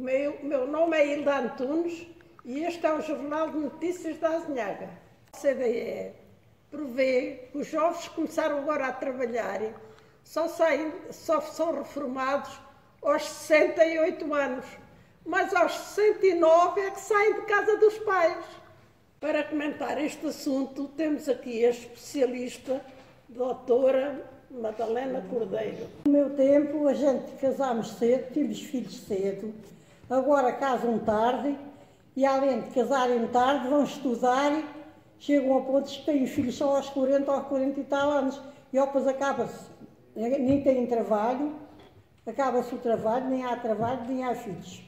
meu nome é Hilda Antunes e este é o Jornal de Notícias da Azinhaga. A CDE prevê que os jovens que começaram agora a trabalhar só são reformados aos 68 anos, mas aos 69 é que saem de casa dos pais. Para comentar este assunto, temos aqui a especialista, doutora Madalena Cordeiro. No meu tempo, a gente casámos cedo, tivemos filhos cedo, agora casam tarde e, além de casarem tarde, vão estudar, chegam a pontos que têm filhos só aos 40 ou aos 40 e tal anos, e depois acaba-se, nem têm trabalho, acaba-se o trabalho, nem há trabalho, nem há filhos.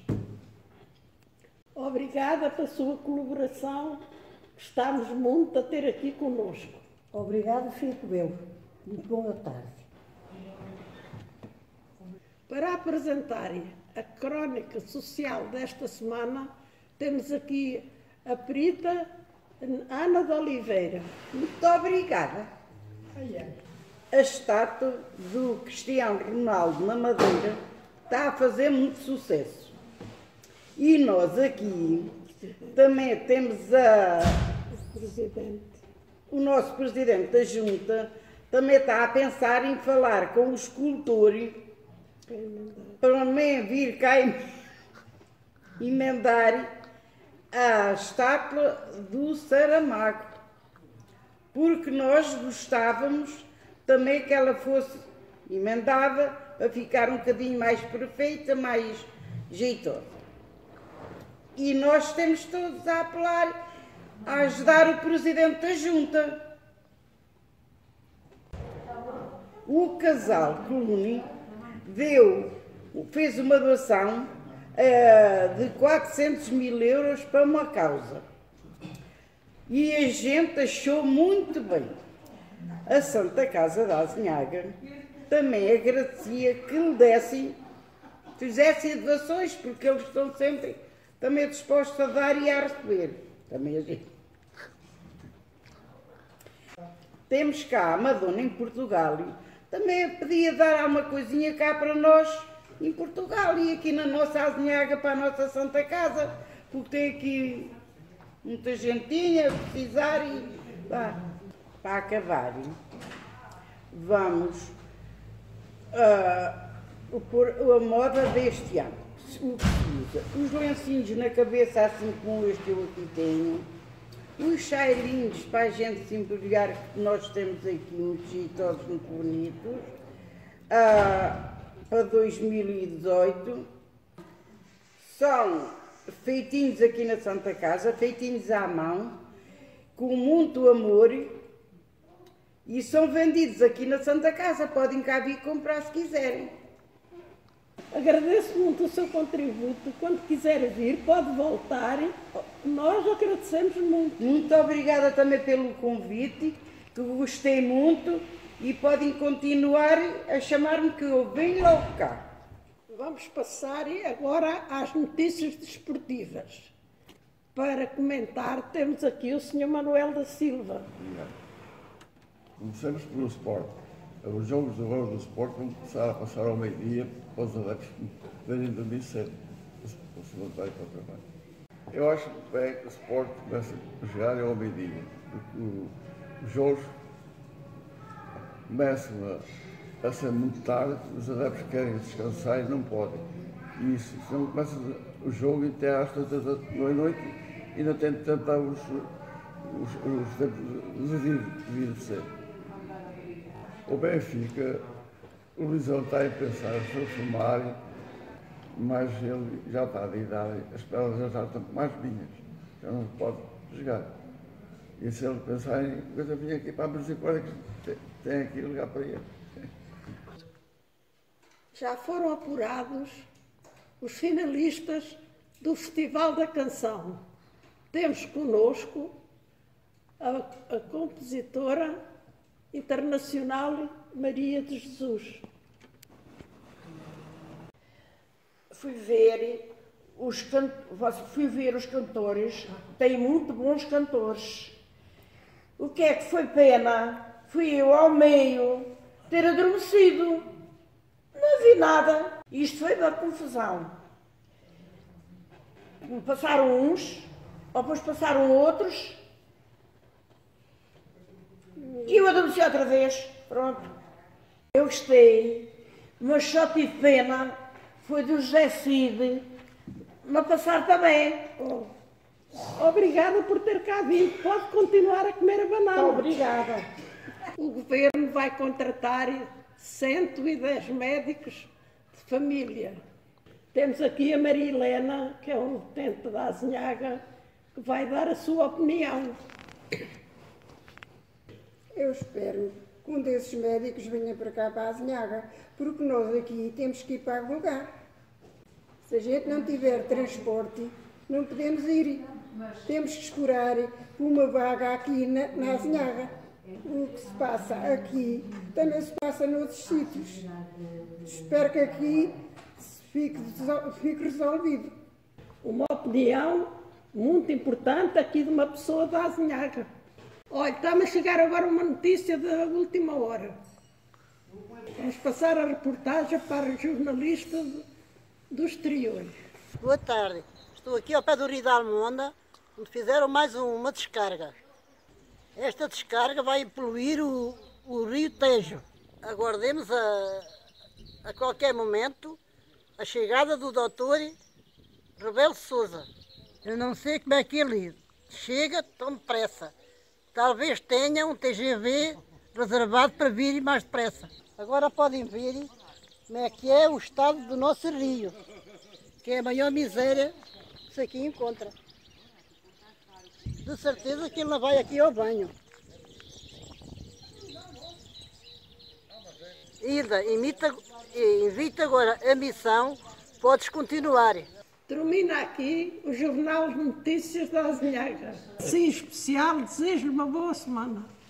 Obrigada pela sua colaboração, estamos muito a ter aqui connosco. Obrigado, fico eu. Muito boa tarde. Para apresentarem a crónica social desta semana, temos aqui a perita Ana de Oliveira. Muito obrigada. A estátua do Cristiano Ronaldo na Madeira está a fazer muito sucesso. E nós aqui também temos o nosso presidente da Junta, também está a pensar em falar com o escultor para também vir cá emendar a estátua do Saramago, porque nós gostávamos também que ela fosse emendada para ficar um bocadinho mais perfeita, mais jeitosa. E nós temos todos a apelar, a ajudar o presidente da Junta. O casal Clooney fez uma doação de 400 mil euros para uma causa. E a gente achou muito bem. A Santa Casa da Azinhaga também agradecia que lhe fizessem doações, porque eles estão sempre também dispostos a dar e a receber. Também a gente. Temos cá a Madonna em Portugal. Também podia dar alguma coisinha cá para nós em Portugal e aqui na nossa Azinhaga para a nossa Santa Casa, porque tem aqui muita gentinha a precisar e para acabar. Vamos pôr a moda deste ano. O que se usa? Os lencinhos na cabeça, assim como este eu aqui tenho. Os chairinhos para a gente se embrulhar, que nós temos aqui uns jeitosos muito bonitos, para 2018. São feitinhos aqui na Santa Casa, feitinhos à mão, com muito amor, e são vendidos aqui na Santa Casa. Podem cá vir comprar se quiserem. Agradeço muito o seu contributo. Quando quiser vir, pode voltar. Nós agradecemos muito. Muito obrigada também pelo convite, que gostei muito, e podem continuar a chamar-me que eu venho logo cá. Vamos passar agora às notícias desportivas. Para comentar, temos aqui o Sr. Manuel da Silva. Começamos pelo Sport. Os jogos agora do Sport vão começar a passar ao meio-dia para os adeptos que venham dormir cedo, para se levantarem para o trabalho. Eu acho bem que o Sport começa a jogar ao meio-dia, porque os jogos começam a ser muito tarde, os adeptos querem descansar e não podem. E se não começa o jogo até às 8 da noite, ainda tem de tentar os tempos devidos de ser. O Benfica, o Luizão está a pensar em se reformar, mas ele já está de idade, as pernas já estão mais vinhas, já não pode jogar. E se ele pensar em coisa, vinha aqui para a misericórdia que tem aqui lugar para ele. Já foram apurados os finalistas do Festival da Canção. Temos connosco a compositora internacional Maria de Jesus. Fui ver os cantores, tem muito bons cantores. O que é que foi pena? Fui eu ao meio ter adormecido. Não vi nada. Isto foi uma confusão. passaram uns, depois passaram outros, e eu adormeci outra vez. Pronto. Eu gostei, mas só tive pena, foi do José Cid me passar também. Oh. Obrigada por ter cá vindo. Pode continuar a comer a banana. Obrigada. O governo vai contratar 110 médicos de família. Temos aqui a Maria Helena, que é um utente da Azinhaga, que vai dar a sua opinião. Eu espero que um desses médicos venha para cá, para a Azinhaga, porque nós aqui temos que ir para algum lugar. Se a gente não tiver transporte, não podemos ir. Temos que esperar por uma vaga aqui na Azinhaga. O que se passa aqui também se passa noutros sítios. Espero que aqui fique resolvido. Uma opinião muito importante aqui de uma pessoa da Azinhaga. Olha, está-me a chegar agora uma notícia da última hora. Vamos passar a reportagem para o jornalista do exterior. Boa tarde. Estou aqui ao pé do Rio da Almonda, onde fizeram mais uma descarga. Esta descarga vai poluir o Rio Tejo. Aguardemos a qualquer momento a chegada do Dr. Rebelo Sousa. Eu não sei como é que ele chega tão depressa. Talvez tenha um TGV reservado para vir mais depressa. Agora podem ver como é que é o estado do nosso rio, que é a maior miséria que se aqui encontra. De certeza que ele não vai aqui ao banho. Hilda, invita agora a missão, podes continuar. Termina aqui o Jornal de Notícias da Azinhaga. Sim, especial, desejo-lhe uma boa semana.